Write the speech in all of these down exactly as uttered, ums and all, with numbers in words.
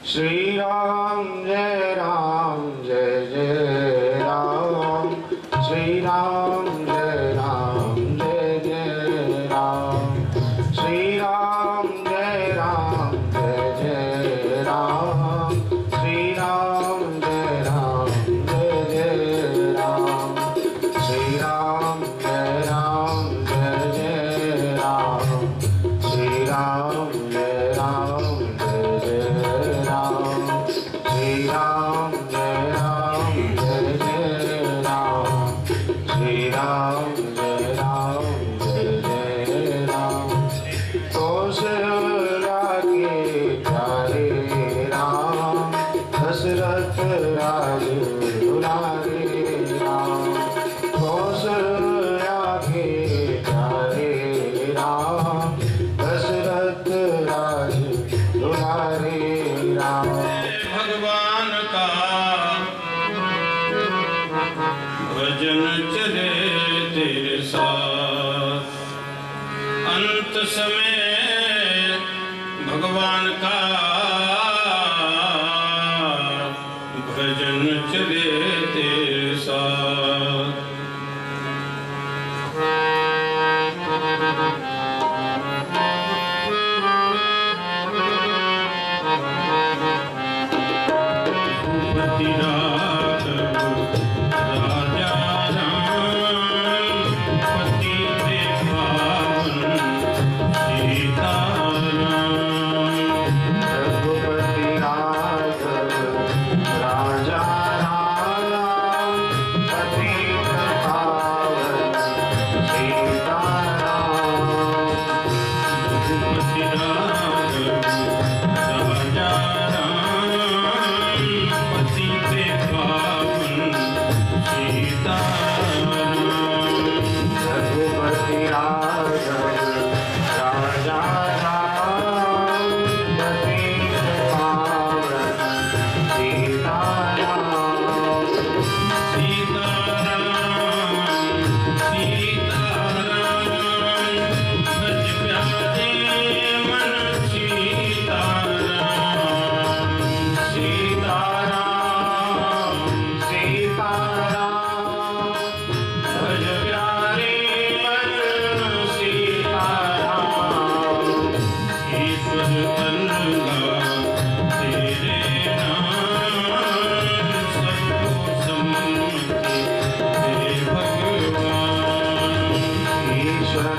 श्री राम जय राम जय जय राम, श्री राम जय राम जय जय राम, श्री राम जय राम जय जय राम, श्री राम जय राम जय जय राम, श्री राम जय राम जय जय राम, श्री राम जय राम जय जय राम, श्री राम जय राम जय जय राम, श्री राम जय राम जय जय राम। कौशल्या के प्यारे राम, दशरथ राज दुलारे राम, कौशल्या के प्यारे राम, दशरथ राज दुलारे राम। भगवान का भजन चले तेरे साथ, अंत समय भगवान का भजन चले तेरे साथ। भूपति राघव राजा राम, पतित पावन सीताराम। रघुपति राघव राजा राम, पतित पावन सीताराम। रघुपति राघव राजा राम, पतित पावन सीताराम। रघुपति राघव राजा राम, पतित पावन सीताराम। सीताराम सीताराम, भज प्यारे मन सीताराम। सीताराम सीताराम, भज प्यारे मन सीताराम। ईश्वर अल्लाह तेरे नाम, सबको सम्मति दे भगवान। ईश्वर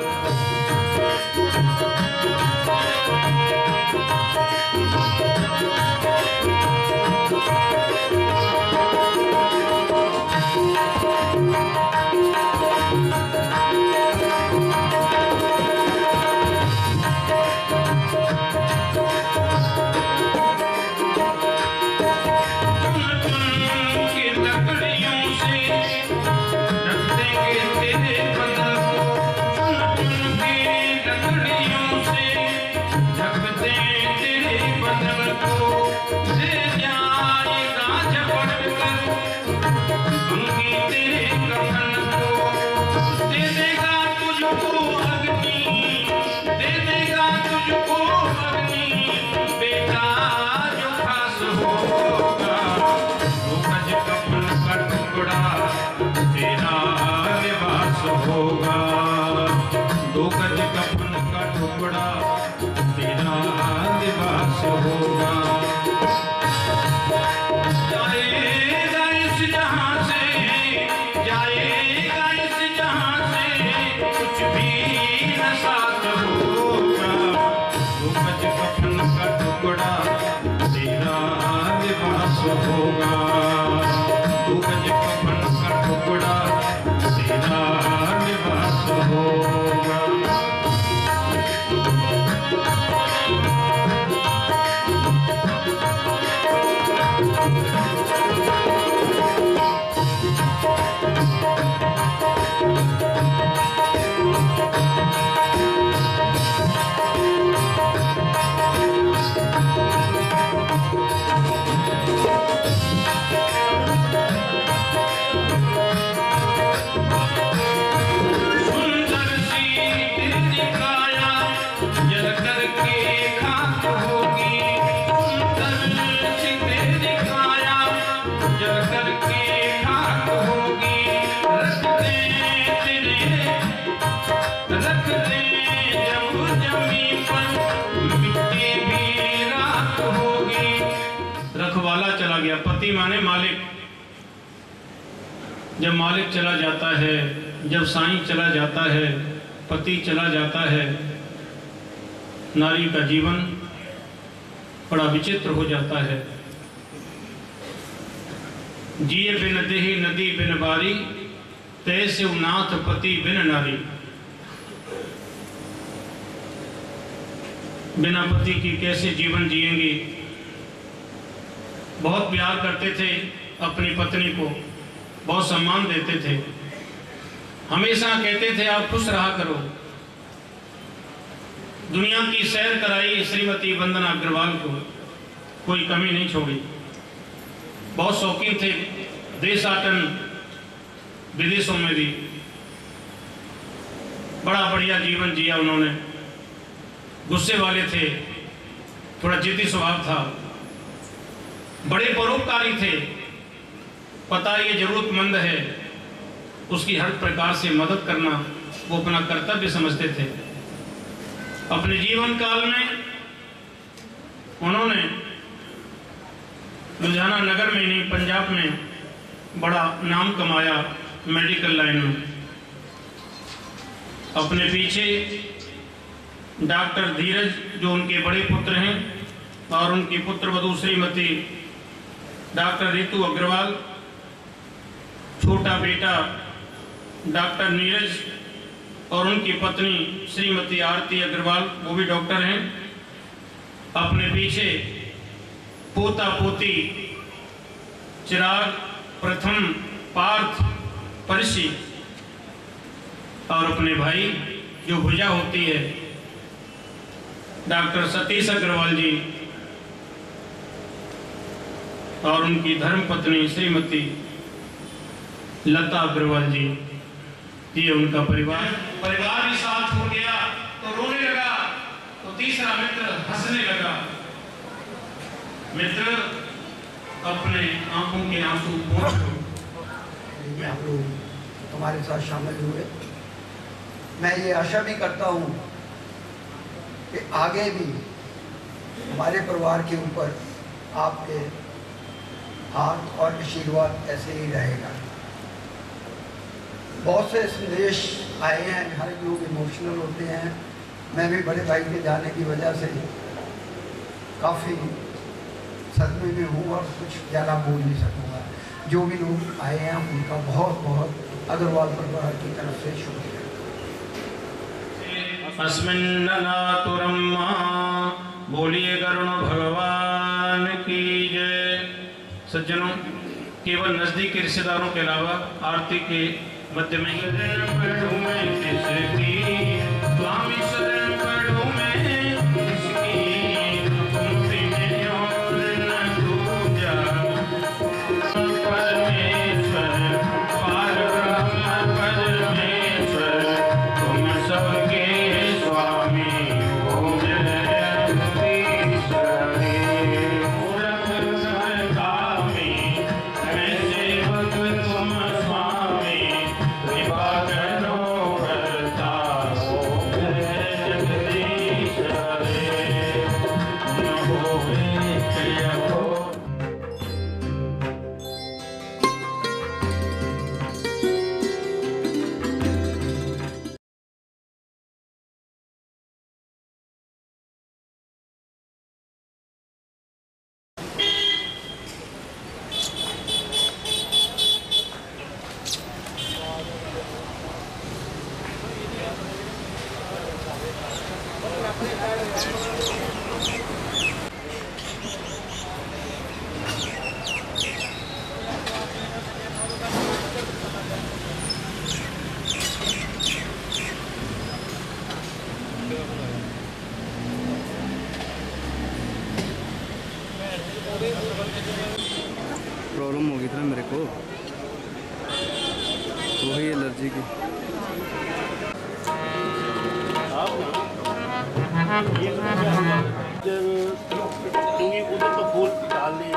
की लकड़ियों से रख देंगे तेरे बदन को, की लकड़ियों से ढक दे तेरे बदन को। दे जाएगा झपट कर अंगी तेरे कफन को, दे देगा तुझको अग्नि, दे देगा तुझको अग्नि, बेटा जो खास होगा। दो गज कफन का टुकड़ा तेरा लिबास होगा, दो गज कफन का टुकड़ा तेरा लिबास होगा। जाएगा इस जहां से, जाएगा इस जहां से, कुछ भी न साथ होगा। दो गज कफन का टुकड़ा तेरा लिबास होगा, दो गज कफन का टुकड़ा तेरा लिबास होगा। गया। पति माने मालिक। जब मालिक चला जाता है, जब साईं चला जाता है, पति चला जाता है, नारी का जीवन बड़ा विचित्र हो जाता है। जिए बिन देहि नदी बिन बारी, तैसे नाथ पति बिन नारी। बिना पति की कैसे जीवन जिएंगी। बहुत प्यार करते थे अपनी पत्नी को, बहुत सम्मान देते थे, हमेशा कहते थे आप खुश रहा करो। दुनिया की सैर कराई श्रीमती वंदना अग्रवाल को, कोई कमी नहीं छोड़ी। बहुत शौकीन थे देशाटन, विदेशों में भी बड़ा बढ़िया जीवन जिया उन्होंने। गुस्से वाले थे, थोड़ा जिद्दी स्वभाव था, बड़े परोपकारी थे। पता ये जरूरतमंद है, उसकी हर प्रकार से मदद करना वो अपना कर्तव्य समझते थे। अपने जीवन काल में उन्होंने लुधियाना नगर में नहीं, पंजाब में बड़ा नाम कमाया मेडिकल लाइन में। अपने पीछे डॉक्टर धीरज जो उनके बड़े पुत्र हैं, और उनकी पुत्र वधू श्रीमती डॉक्टर रितु अग्रवाल, छोटा बेटा डॉक्टर नीरज और उनकी पत्नी श्रीमती आरती अग्रवाल, वो भी डॉक्टर हैं। अपने पीछे पोता पोती चिराग, प्रथम, पार्थ, परसी, और अपने भाई जो भुजा होती है डॉक्टर सतीश अग्रवाल जी, और उनकी धर्म पत्नी श्रीमती लता अग्रवाल जी। ये उनका परिवार। परिवार भी साथ हो गया तो रोने लगा, तो तीसरा मित्र हंसने लगा। मित्र अपने आंखों के आंसू पोंछ में आप लोग हमारे साथ शामिल हुए। मैं ये आशा भी करता हूँ कि आगे भी हमारे परिवार के ऊपर आपके हाथ और आशीर्वाद ऐसे ही रहेगा। बहुत से संदेश आए हैं, हर लोग इमोशनल होते हैं। मैं भी बड़े भाई के जाने की वजह से काफ़ी सदमे में हूँ और कुछ ज़्यादा बोल नहीं सकूँगा। जो भी लोग आए हैं उनका बहुत बहुत अग्रवाल परिवार की तरफ से शुक्रिया। अस्मिन्ननातुरम्मा, बोलिए गरुण भगवान की जय। सज्जनों, केवल नजदीकी रिश्तेदारों के अलावा आरती के मध्य में स्वामी शरण पढ़ूं मैं किसकी, तुमसे मैं और न दूजा। परमेश्वर पारब्रह्म परमेश्वर, तुम सबके स्वामी हो जगदीश रे। मूरख कामी मैं सेवक तुम स्वामी, कृपा करो करता हो जगदीश रे। न होए प्रिय हो। प्रॉब्लम हो गई थी ना मेरे को, वही एलर्जी की। क्योंकि उधर तो फूल डाल दिए।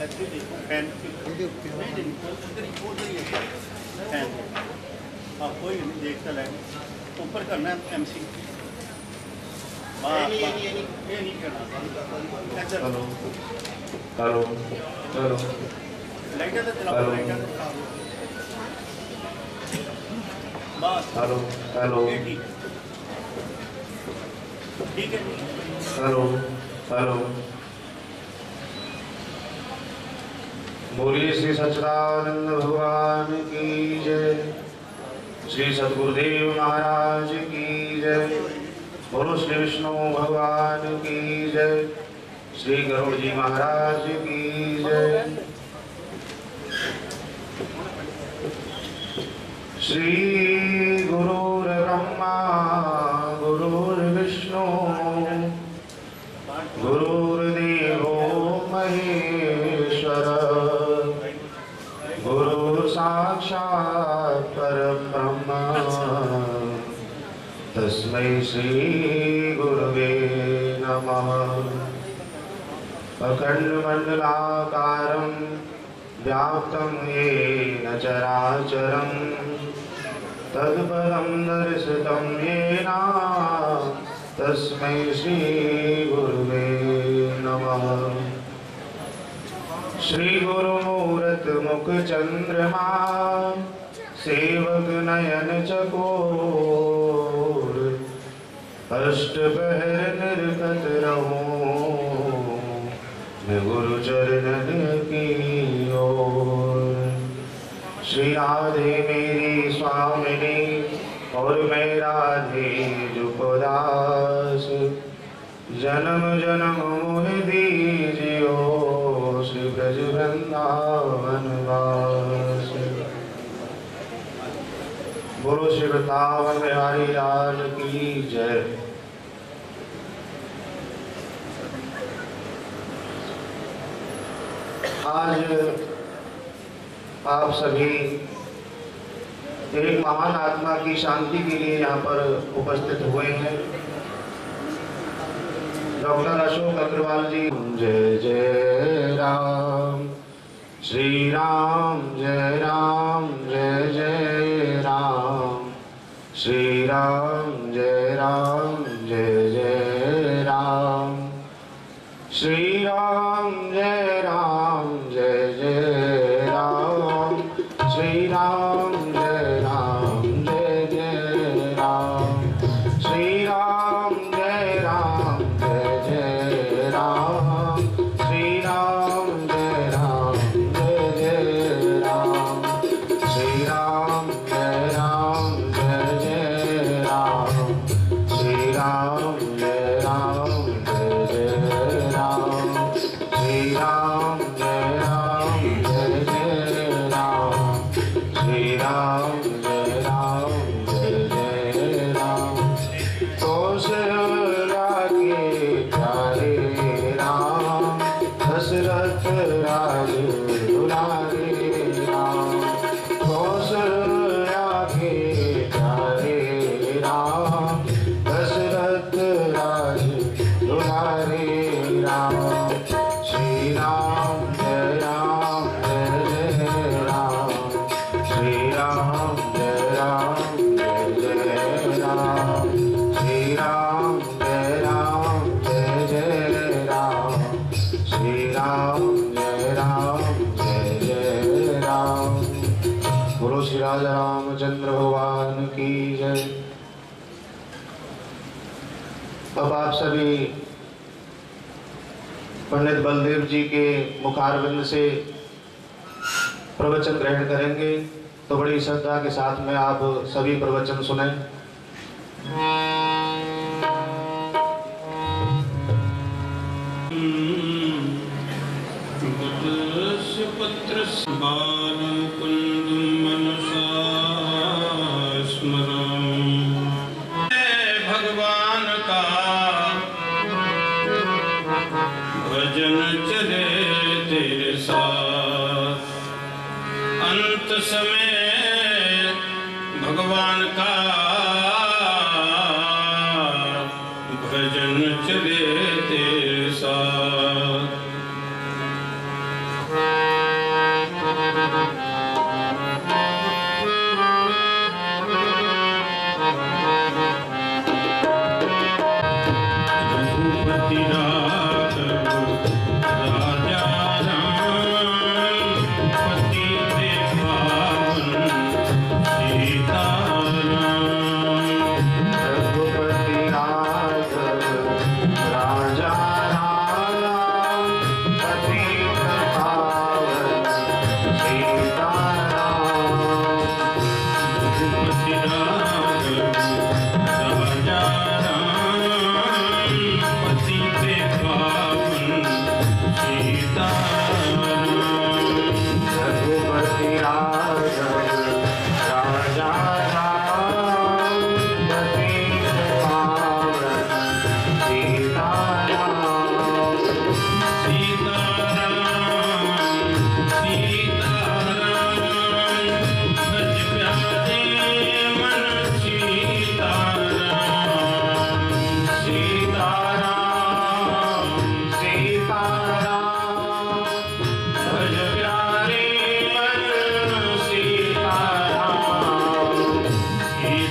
एक्चुअली देखो फैन नहीं नहीं उधर ही उधर ही है फैन। हाँ कोई नहीं देखता लगे ऊपर करना है एम सी। ये नहीं ये नहीं करना ऐसा। हेलो हेलो हेलो लाइटर तो चलाओ लाइटर तो चलाओ बस। हेलो हेलो ठीक ठीक है। हेलो हेलो बोलिए श्री सच्चिदानंद भगवान की जय। श्री सद्गुरुदेव महाराज की जय। बोलो श्री विष्णु भगवान की जय। श्री गरुड़ जी महाराज की जय। श्री गुरुर्ब्रह्मा गुरुर्विष्णु गुरुर्देवो महेश्वर गुरु साक्षात् परब्रह्म तस्मै श्री गुरुवे नमः। अखण्डमण्डलाकारं व्याप्तं येन चराचरं तत्पदं दर्शितं येन तस्मै श्री गुरुवे नमः। श्री गुरुमूर्त मुख चंद्रमा सेवक नयन चकोर अष्टपहर निर्गत रहूं मैं गुरु चरणन की ओर। श्री राधे मेरी स्वामिनी और मैं राधे जुपदास जन्म जन्म मोह दीजियो श्री ब्रज वृंदावन वास। बोलो श्री वृंदावन बिहारी लाल की जय। आज आप सभी एक महान आत्मा की शांति के लिए यहाँ पर उपस्थित हुए हैं। डॉक्टर अशोक अग्रवाल जी। जय जय राम श्री राम जय राम जय जय राम श्री राम जय राम जय जय राम श्री राम जय राम जय जय राम श्री राम जय राम जय जय राम श्री राम जय राम जय जय राम श्री राम जय राम जय जय राम श्री राम जय राम जय जय राम श्री राम जय राम जय जय राम श्री राम जय राम जय जय राम श्री राम जय राम जय जय राम। तो लागे प्यारे राम दशरथ राज दुलारे राम। तो लागे प्यारे राम दशरथ राज दुलारे राम श्री राम जय राम जय जय राम श्री राम जय राम जय जय राम श्री राम जय राम जय जय राम श्री राम जय राम जय जय राम। बोलो श्री राजा रामचंद्र भगवान की जय। अब आप सभी पंडित बलदेव जी के मुखारविंद से प्रवचन ग्रहण करेंगे, तो बड़ी श्रद्धा के साथ में आप सभी प्रवचन सुने। पत्र बालकुंदम मनसा स्मरम् भगवान का भजन चले तेरे साथ अंत समय भगवान का भजन चले तेरे साथ।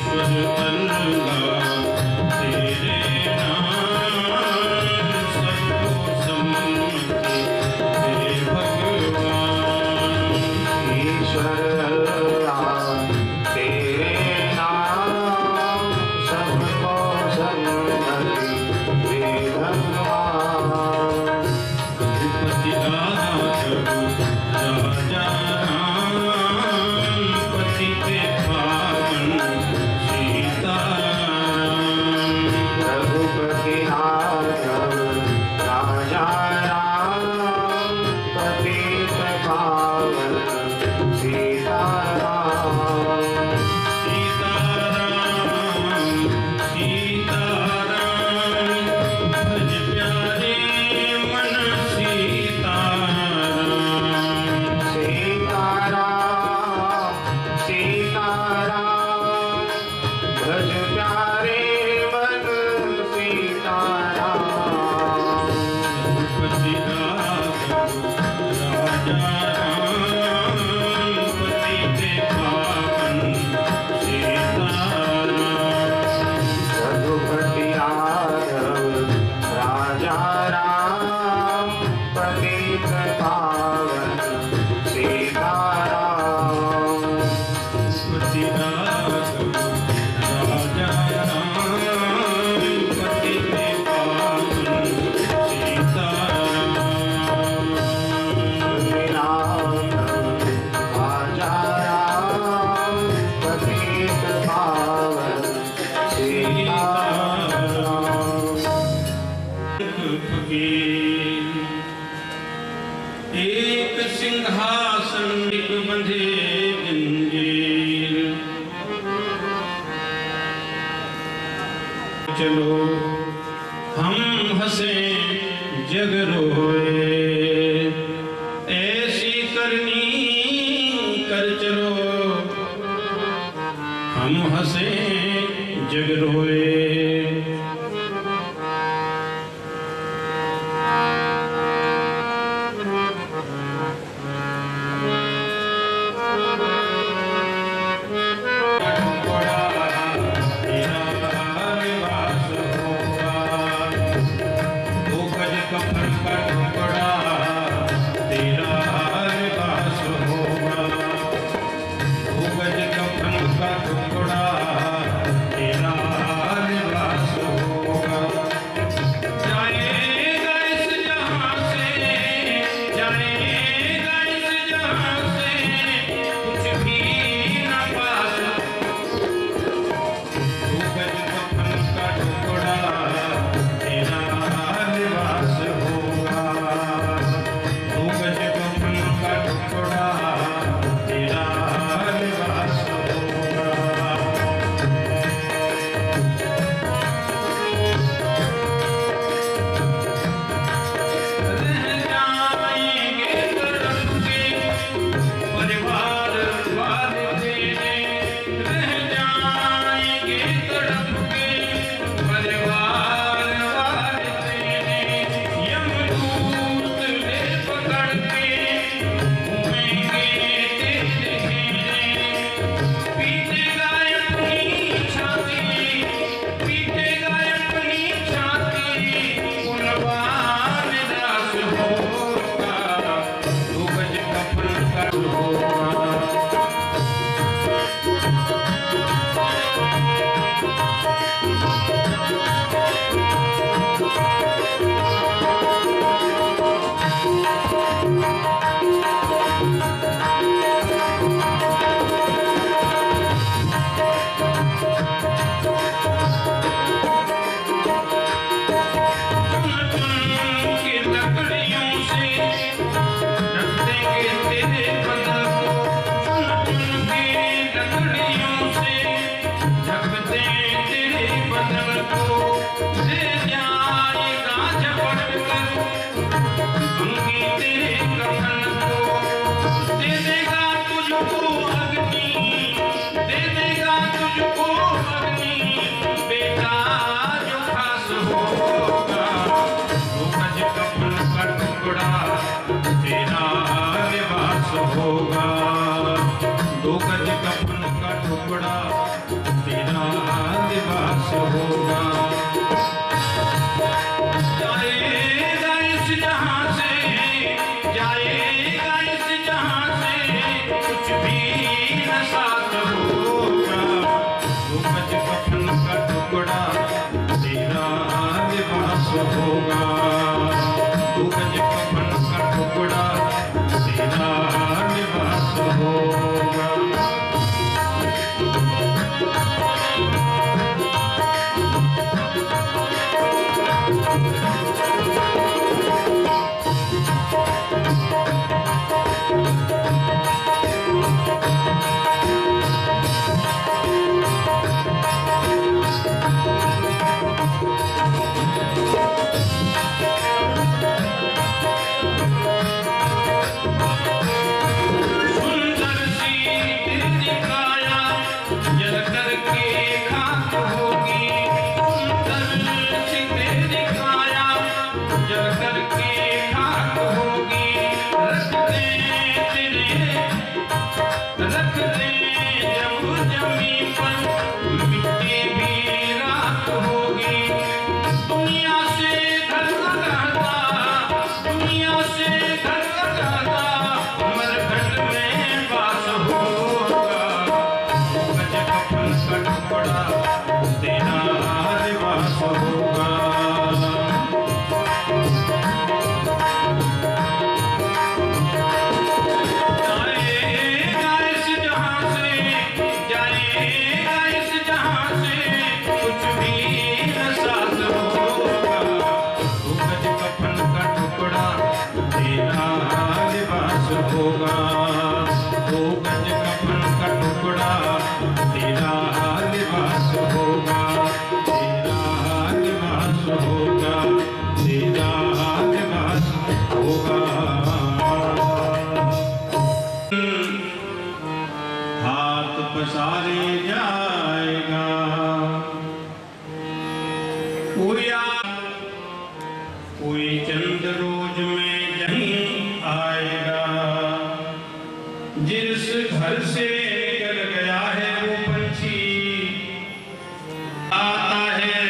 एक सिंहासन एक बंधे जंजीर, चलो हम हंसे जग रोए, ऐसी करनी कर चलो हम हंसे जग रोए। तेरा निवास हो निवास होगा। जाएगा इस जहां से, जाएगा इस जहां से, कुछ भी न साथ होगा। दो गज कफन का टुकड़ा तेरा लिबास होगा। दो गज कफन का टुकड़ा तेरा लिबास होगा। पसारे जाएगा कोई कोई चंद रोज में नहीं आएगा। जिस घर से निकल गया है वो पंछी आता है,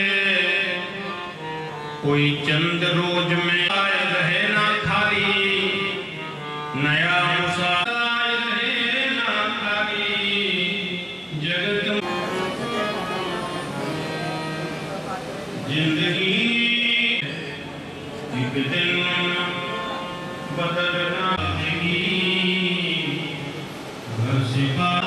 कोई चंद रोज में आए रहे ना खाली, नया मुसाफिर जिंदगी एक दिन बदलना जिंदगी घर से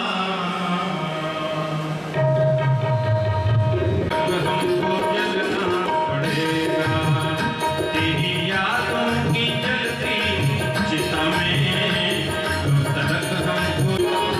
हमको जलना पड़ेगा। तेरी यादों की जलती चिता में कब तक हमको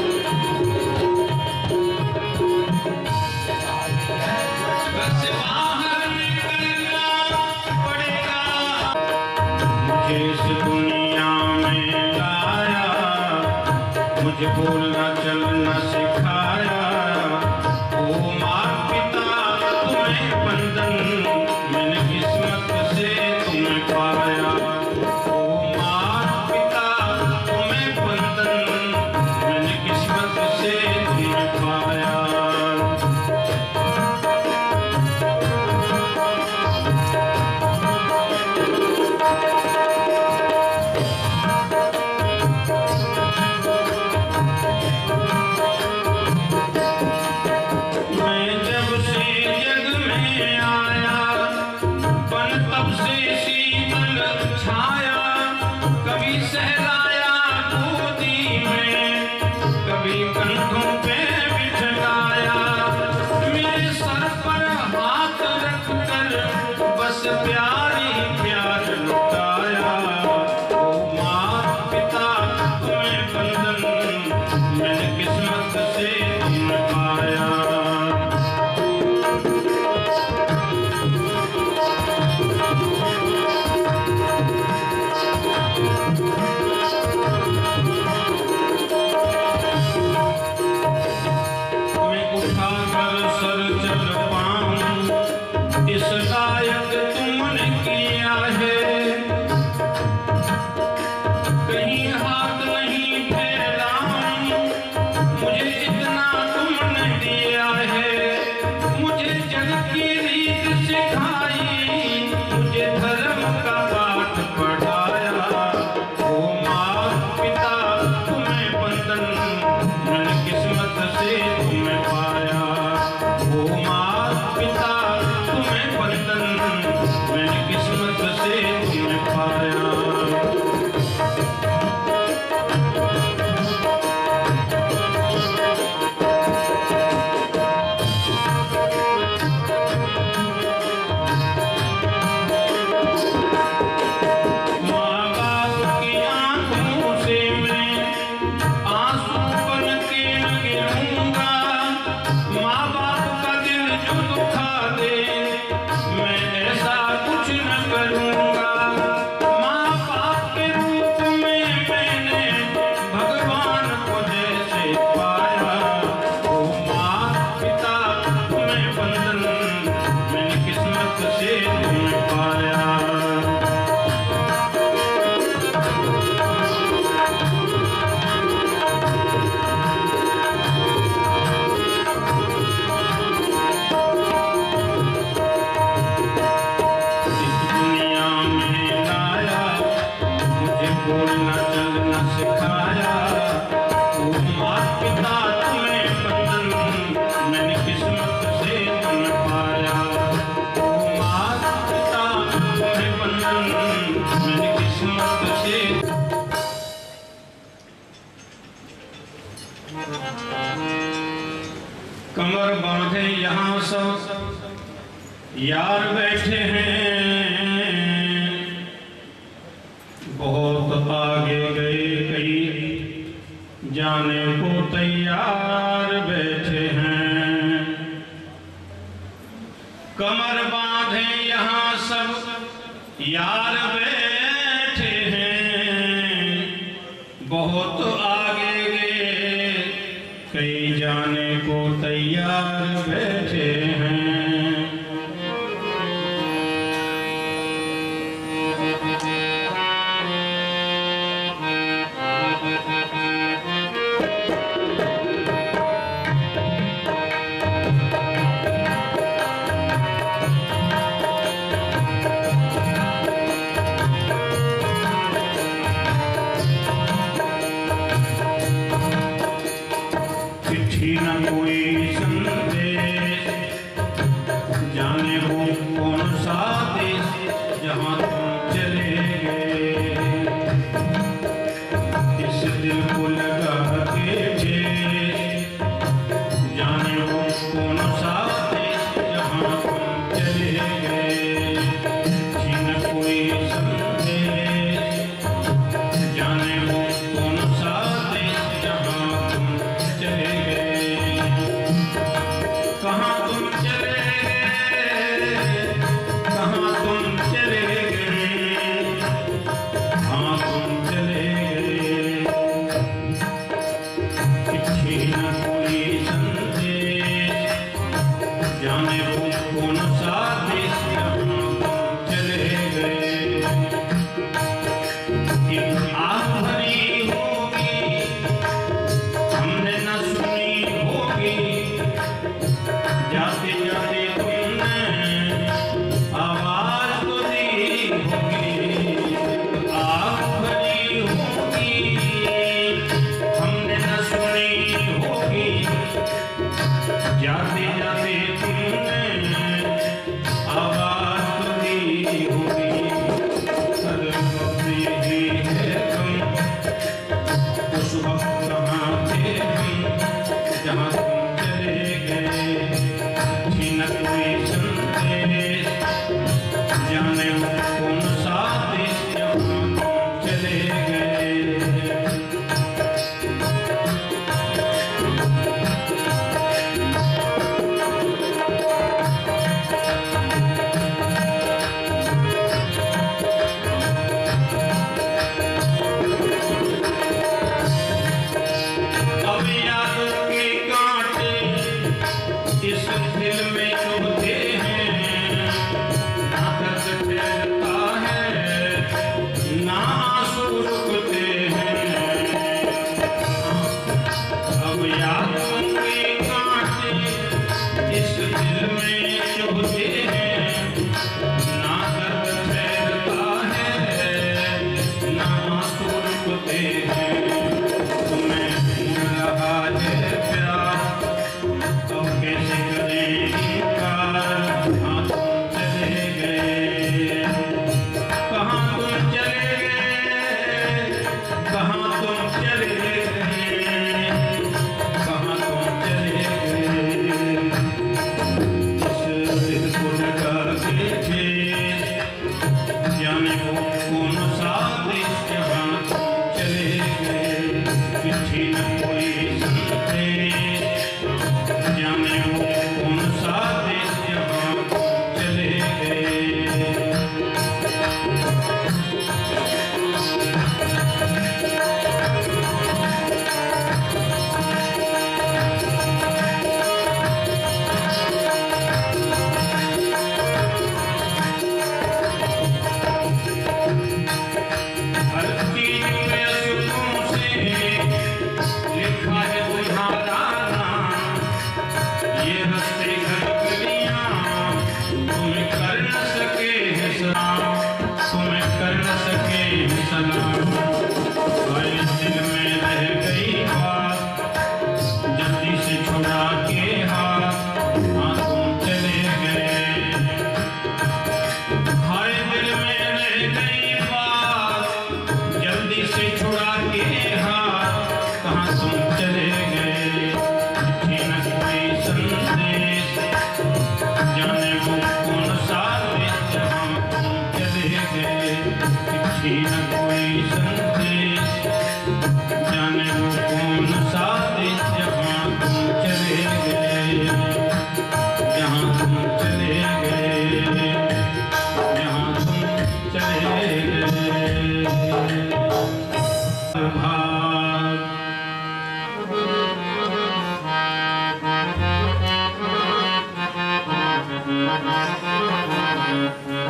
इस दुनिया में लाया, मुझे बोलना चलना सिखाया। ओ माँ पिता तुम्हें बंधन, मैंने किस्मत से तुम्हें पाया। ओ माँ पिता तुम्हें बंधन, मैंने किस्मत से तुम्हें पाया। माँ पिता तुम्हें बंधन, मैंने किस्मत से तुम्हें पाया। कमर बांधे यहाँ सब यार बैठे हैं, बहुत आगे गए कई जाने को तैयार बैठे हैं। कमर बांधे यहाँ सब यार बैठे हैं, बहुत आगे गए कई जाने को तैयार बैठे हैं। चिट्ठी न कोई संदेश, जाने वो कौन सा देश जहाँ तुम चले गए। इस दिल को लगा के ठेस, जाने वो कौन सा देश जहाँ तुम चले गए। चिट्ठी न कोई संदेश, जाने वो कौन सा देश जहाँ तुम चले गए। कहाँ तुम चले गए, कहाँ तुम चले गए, कहाँ तुम चले गए। चिट्ठी न कोई संदेश, जाने वो कौन सा देश जहाँ तुम चले गए। एक आह भरी होगी हमने न सुनी होगी, जाते जाते तुमने आवाज तो दी होगी। आग भरी होगी हमने न सुनी होगी, जाते जाते तुमने आवाज तो दी होगी। कल वक्त यही है तुम, उस वक्त कहाँ थे हम जहाँ तुम चले गए। चिट्ठी न कोई संदेश, जाने वो कौन सा देश जहाँ तुम चले गए। अब यादों के कांटे इस दिल में चुभते हैं, ना दर्द ठहरता है ना आंसू रुकते हैं। अब यादों के कांटे इस दिल में चुभते हैं, ना दर्द ठहरता है ना आंसू रुकते हैं। तुम्हें भूल रहा है प्यार, अब कैसे करें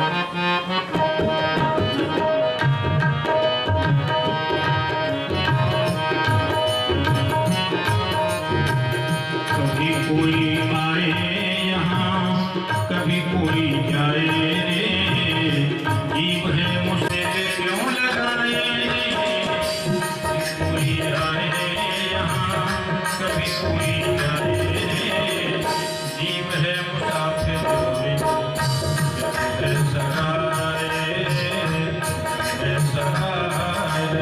कभी कोई आए यहाँ कभी कोई जाए जीव है मुझसे क्यों लगाए कोई आए यहाँ कभी कोई जाए जीव है मुसाफिर ऐसा है ऐसा है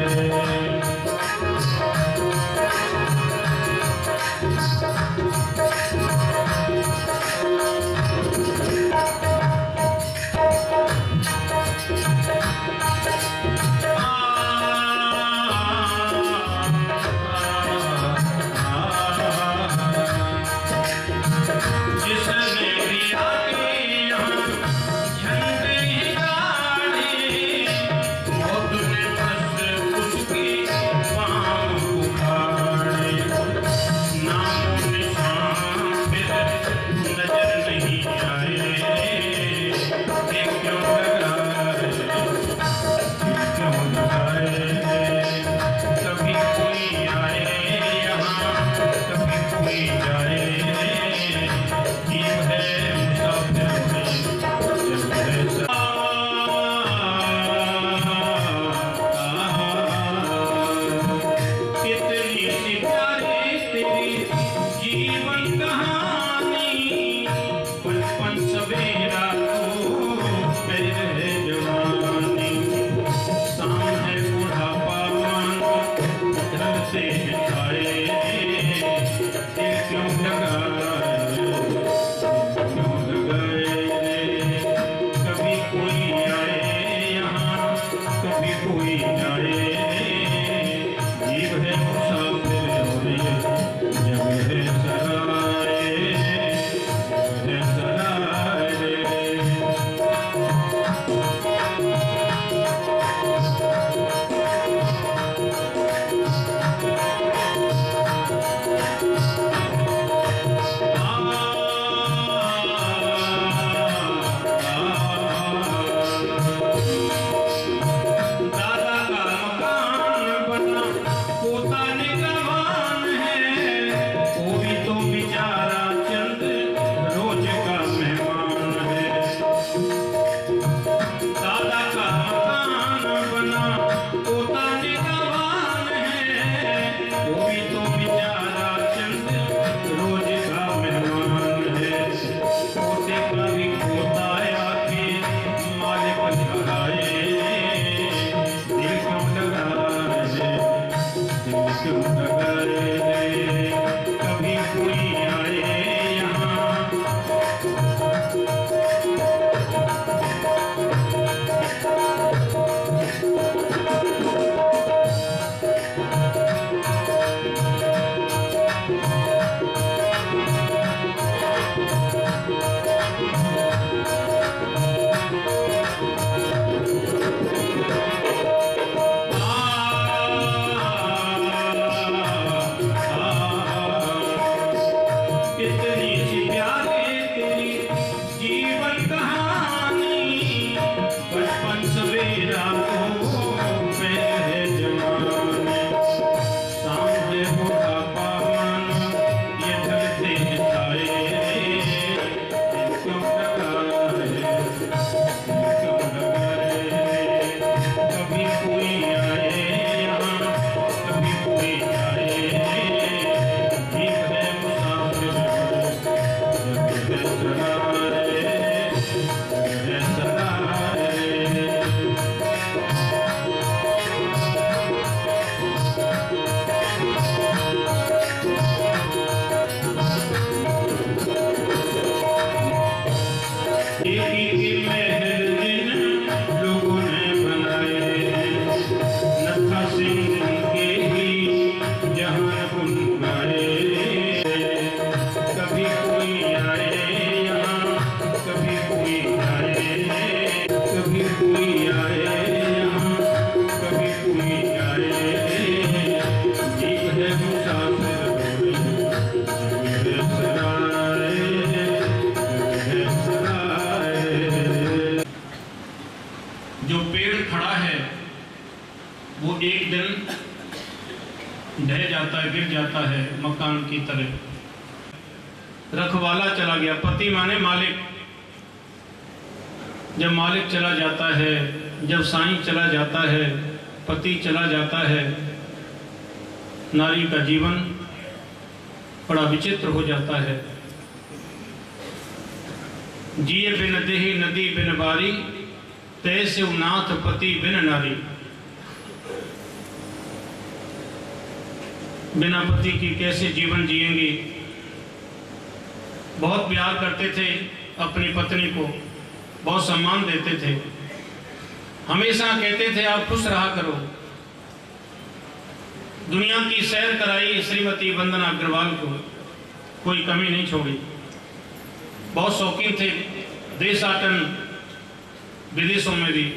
है जाता है, गिर जाता है मकान की तरह। रखवाला चला गया, पति माने मालिक। जब मालिक चला जाता है, जब साईं चला जाता है, पति चला जाता है, नारी का जीवन बड़ा विचित्र हो जाता है। जिए बिन देहि नदी बिन बारी, तैसे नाथ पति बिन नारी। बिना पति की कैसे जीवन जिएंगी। बहुत प्यार करते थे अपनी पत्नी को, बहुत सम्मान देते थे, हमेशा कहते थे आप खुश रहा करो। दुनिया की सैर कराई श्रीमती वंदना अग्रवाल को, कोई कमी नहीं छोड़ी। बहुत शौकीन थे देशाटन, विदेशों में भी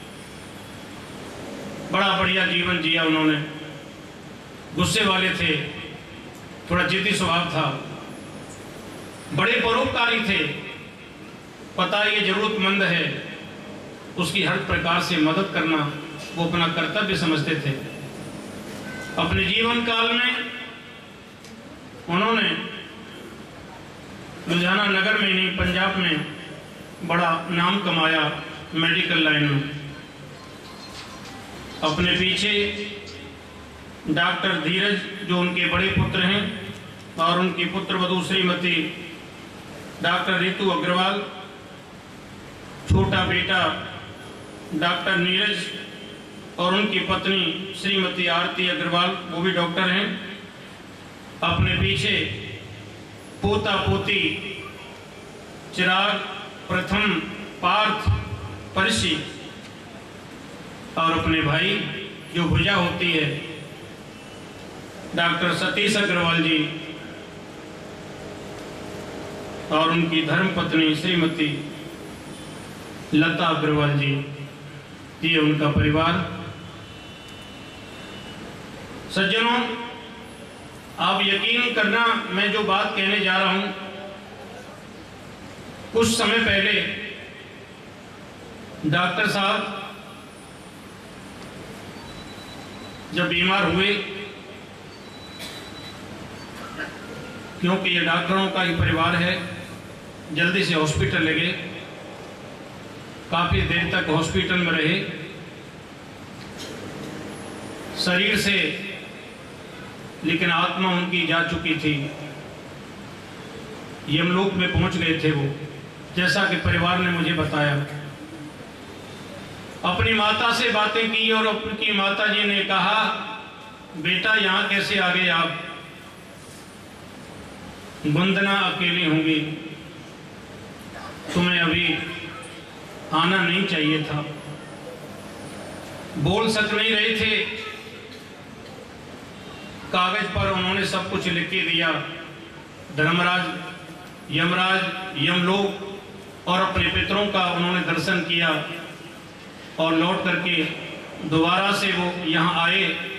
बड़ा बढ़िया जीवन जिया उन्होंने। गुस्से वाले थे, थोड़ा जिद्दी स्वभाव था, बड़े परोपकारी थे। पता ये जरूरतमंद है, उसकी हर प्रकार से मदद करना वो अपना कर्तव्य समझते थे। अपने जीवन काल में उन्होंने लुधियाना नगर में नहीं, पंजाब में बड़ा नाम कमाया मेडिकल लाइन में। अपने पीछे डॉक्टर धीरज, जो उनके बड़े पुत्र हैं, और उनकी पुत्र वधू श्रीमती डॉक्टर रितु अग्रवाल, छोटा बेटा डॉक्टर नीरज और उनकी पत्नी श्रीमती आरती अग्रवाल, वो भी डॉक्टर हैं। अपने पीछे पोता पोती चिराग, प्रथम, पार्थ, परशी, और अपने भाई जो भुजा होती है डॉक्टर सतीश अग्रवाल जी, और उनकी धर्मपत्नी श्रीमती लता अग्रवाल जी। ये उनका परिवार। सज्जनों, आप यकीन करना, मैं जो बात कहने जा रहा हूं, कुछ समय पहले डॉक्टर साहब जब बीमार हुए, क्योंकि ये डॉक्टरों का ही परिवार है, जल्दी से हॉस्पिटल ले गए। काफी देर तक हॉस्पिटल में रहे। शरीर से, लेकिन आत्मा उनकी जा चुकी थी। यमलोक में पहुंच गए थे वो, जैसा कि परिवार ने मुझे बताया। अपनी माता से बातें की और उनकी माता जी ने कहा, बेटा यहाँ कैसे आ गए आप? वंदना अकेली होंगी, तुम्हें अभी आना नहीं चाहिए था। बोल सक नहीं रहे थे। कागज पर उन्होंने सब कुछ लिख के दिया। धर्मराज, यमराज, यमलोक और अपने पितरों का उन्होंने दर्शन किया, और लौट करके दोबारा से वो यहाँ आए।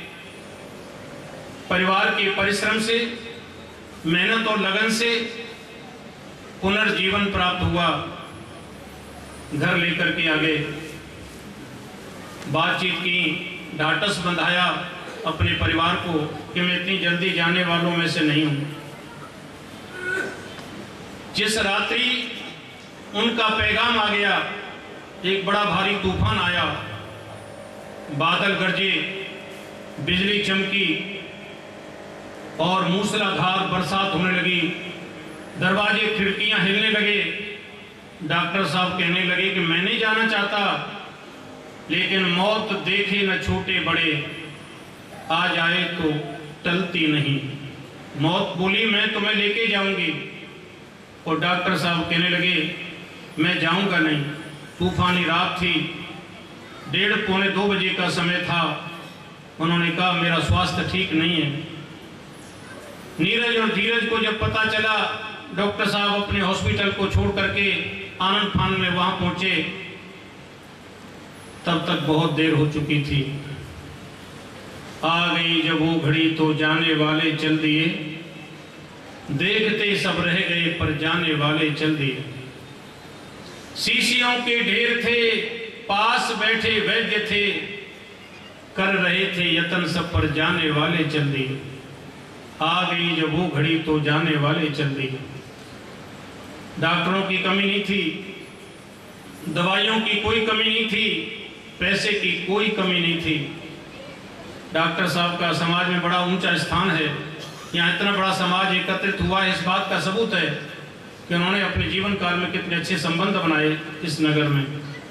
परिवार के परिश्रम से, मेहनत और लगन से पुनर्जीवन प्राप्त हुआ। घर लेकर के आ गए, बातचीत की, ढाढ़स बंधाया अपने परिवार को कि मैं इतनी जल्दी जाने वालों में से नहीं हूं। जिस रात्रि उनका पैगाम आ गया, एक बड़ा भारी तूफान आया, बादल गरजे, बिजली चमकी और मूसलाधार बरसात होने लगी। दरवाजे खिड़कियां हिलने लगे। डॉक्टर साहब कहने लगे कि मैं नहीं जाना चाहता, लेकिन मौत देखे न छोटे बड़े, आ जाए तो टलती नहीं। मौत बोली मैं तुम्हें लेके जाऊंगी, और डॉक्टर साहब कहने लगे मैं जाऊंगा नहीं। तूफानी रात थी, डेढ़ पौने दो बजे का समय था। उन्होंने कहा मेरा स्वास्थ्य ठीक नहीं है। नीरज और धीरज को जब पता चला, डॉक्टर साहब अपने हॉस्पिटल को छोड़ करके आनंद फान में वहां पहुंचे, तब तक बहुत देर हो चुकी थी। आ गई जब वो घड़ी तो जाने वाले चल दिए, देखते सब रह गए पर जाने वाले चल दिए। शीशियों के ढेर थे, पास बैठे वैद्य थे, कर रहे थे यतन सब पर जाने वाले चल दिए। आ गई जब वो घड़ी तो जाने वाले चल दिए। डॉक्टरों की कमी नहीं थी, दवाइयों की कोई कमी नहीं थी, पैसे की कोई कमी नहीं थी। डॉक्टर साहब का समाज में बड़ा ऊंचा स्थान है। यहाँ इतना बड़ा समाज एकत्रित हुआ है, इस बात का सबूत है कि उन्होंने अपने जीवन काल में कितने अच्छे संबंध बनाए इस नगर में।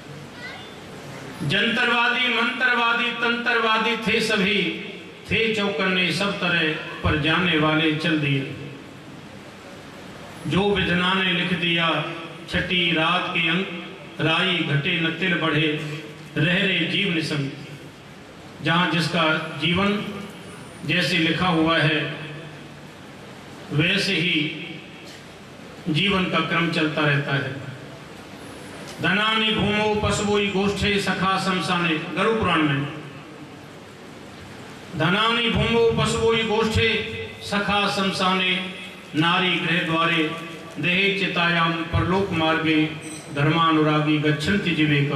जंतरवादी, मंत्रवादी, तंत्रवादी थे सभी, थे चौकन्ने सब तरह, पर जाने वाले चल दिए। जो विधना ने लिख दिया छठी रात के अंक, राई घटे न तिल बढ़े, रह रहे जीव निसंग। जहाँ जिसका जीवन जैसे लिखा हुआ है वैसे ही जीवन का क्रम चलता रहता है। धनानि भूमो पशवोई गोष्ठे सखा शमशाने, गरुड़ पुराण में। धनानि भूमो पशवोई गोष्ठे सखा शमशाने, नारी गृह द्वारे देहे चितायाम परलोक मार्गे, धर्मानुरागी गच्छन्ति जीवेक।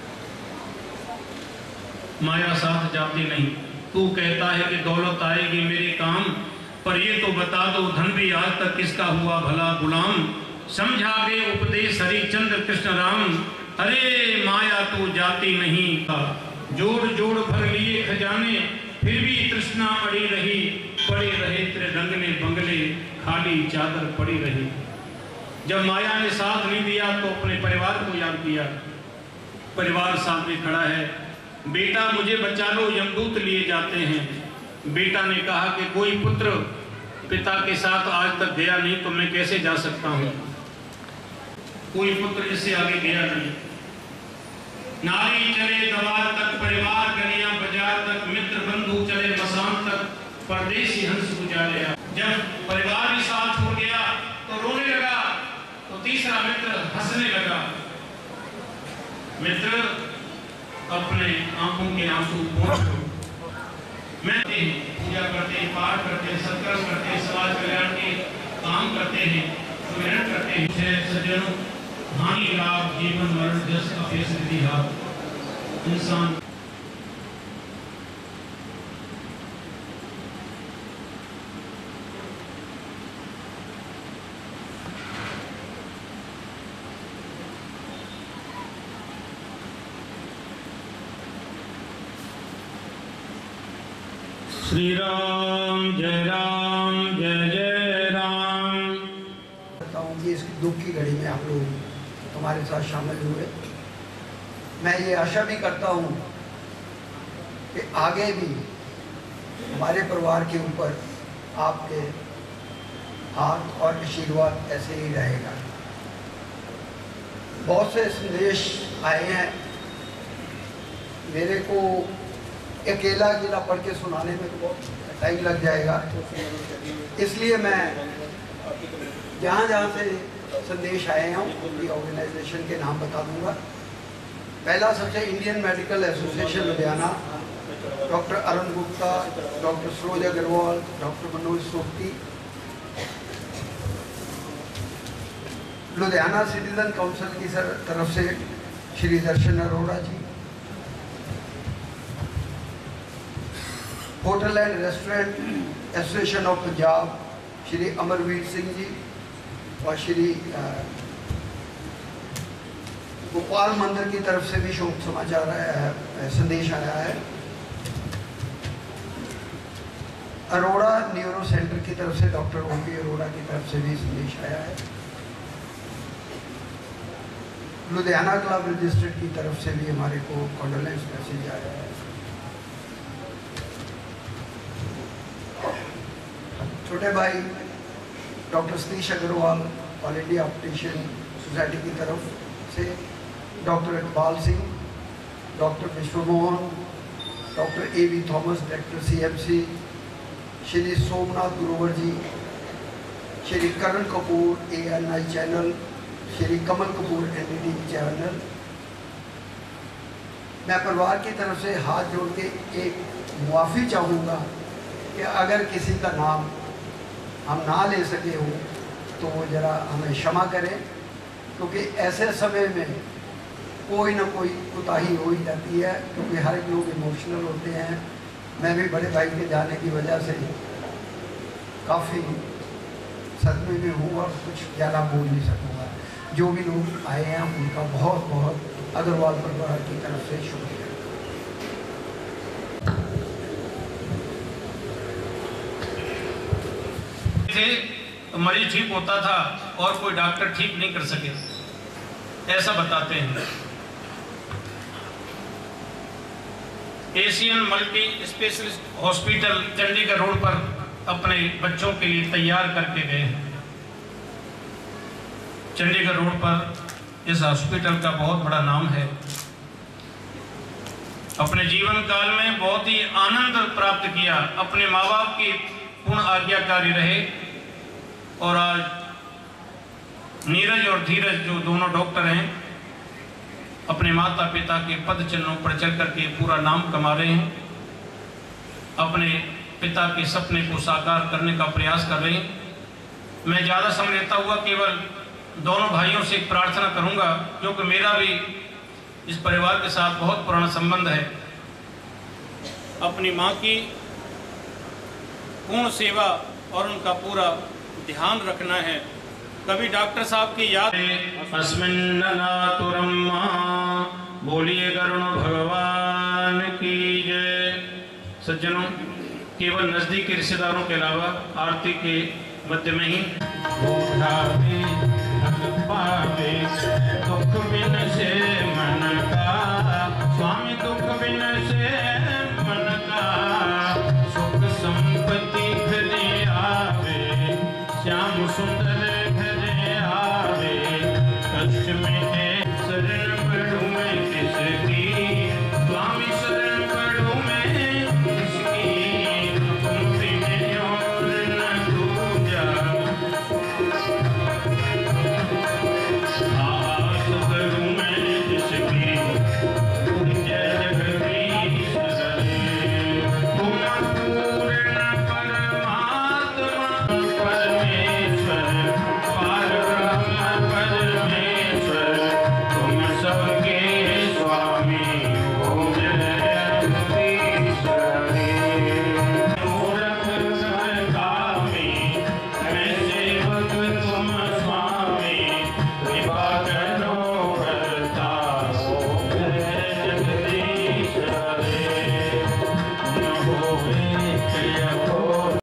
माया साथ जाती नहीं। तू कहता है कि दौलत आएगी मेरे काम, पर ये तो बता दो धन भी आज तक किसका हुआ भला गुलाम। समझा गए उपदेश हरिचंद्र कृष्ण राम, अरे माया तो जाती नहीं। जोड़ जोड़ भर लिए खजाने, फिर भी तृष्णा अड़ी रही, पड़े रहे त्रिरंगने बंगले, खाली चादर पड़ी रही। जब माया ने साथ नहीं दिया तो अपने परिवार को याद किया। परिवार सामने खड़ा है, बेटा मुझे बचा लो, यमदूत लिए जाते हैं। बेटा ने कहा कि कोई पुत्र पिता के साथ आज तक गया नहीं तो मैं कैसे जा सकता हूँ। कोई पुत्र इससे आगे गया नहीं। नारी चले दवार तक, परिवार गलियां बाजार तक, मित्र बंधु चले मसान तक, परदेसी हंस गुजारे। जब परिवार ही साथ हो गया तो रोने लगा, तो तीसरा मित्र हंसने लगा। मित्र अपने आंखों के आंसू पोंछ मैं पूजा करते, पाठ करते, सत्कर्म करते, समाज कल्याण के काम करते हैं, सुमिरन करते हैं। सज्जनों, हानि लाभ जीवन मरण जस अपेस विधि लाभ। इंसान श्री राम जय राम जय जय राम। बताऊँ कि इस दुख की घड़ी में आप लोग हमारे साथ शामिल हुए। मैं ये आशा भी करता हूँ कि आगे भी हमारे परिवार के ऊपर आपके हाथ और आशीर्वाद ऐसे ही रहेगा। बहुत से संदेश आए हैं, मेरे को अकेला अकेला पढ़ के सुनाने में तो बहुत टाइम लग जाएगा, इसलिए मैं जहाँ जहाँ से संदेश आए हैं उनकी ऑर्गेनाइजेशन के नाम बता दूंगा। पहला सबसे Indian medical association Ludhiana, doctor Arun Gupta, doctor Saroj Agarwal, doctor Manoj Sopti. Ludhiana citizen council की तरफ से Shri Darshan Arora ji, hotel and restaurant association of Punjab Shri Amarveer Singh ji, और श्री गोपाल मंदिर की तरफ से भी शोक समाचार आया है, संदेश आया है। अरोड़ा न्यूरो सेंटर की तरफ से डॉक्टर ओपी अरोड़ा की तरफ से भी संदेश आया है। लुधियाना क्लब रजिस्ट्रेट की तरफ से भी हमारे को कॉन्डोलेंस मैसेज आया है। छोटे भाई doctor Satish Agarwal all India optician society की तरफ से, doctor Iqbal Singh, doctor Vishwamohan, doctor A V Thomas director C M C, Shri Somnath Grover ji, Shri Karan Kapoor A N I channel, Shri Kamal Kapoor N D T channel. मैं परिवार की तरफ से हाथ जोड़ के एक मुआफ़ी चाहूँगा कि अगर किसी का नाम हम ना ले सके हो तो वो ज़रा हमें क्षमा करें, क्योंकि ऐसे समय में कोई ना कोई कोताही हो ही जाती है, क्योंकि हर एक लोग इमोशनल होते हैं। मैं भी बड़े भाई के जाने की वजह से काफ़ी सदमे में हूँ और कुछ ज़्यादा बोल नहीं सकूँगा। जो भी लोग आए हैं उनका बहुत बहुत अग्रवाल परिवार की तरफ से शुक्रिया। थे मरीज ठीक होता था और कोई डॉक्टर ठीक नहीं कर सके, ऐसा बताते हैं। Asian multi specialist hospital Chandigarh road पर अपने बच्चों के लिए तैयार करके गए हैं। चंडीगढ़ रोड पर इस हॉस्पिटल का बहुत बड़ा नाम है। अपने जीवन काल में बहुत ही आनंद प्राप्त किया, अपने माँ बाप की पूर्ण आज्ञाकारी रहे और आज नीरज और धीरज जो दोनों डॉक्टर हैं अपने माता पिता के पद चिन्हों पर चल करके पूरा नाम कमा रहे हैं, अपने पिता के सपने को साकार करने का प्रयास कर रहे हैं। मैं ज़्यादा समय लेता हुआ केवल दोनों भाइयों से एक प्रार्थना करूंगा, क्योंकि मेरा भी इस परिवार के साथ बहुत पुराना संबंध है। अपनी माँ की पूर्ण सेवा और उनका पूरा ध्यान रखना है। कभी डॉक्टर साहब की याद अस्मिन्ननातुरम्मा बोलिए करुण भगवान की जय। सज्जनों, केवल नजदीकी रिश्तेदारों के अलावा आरती के मध्य में ही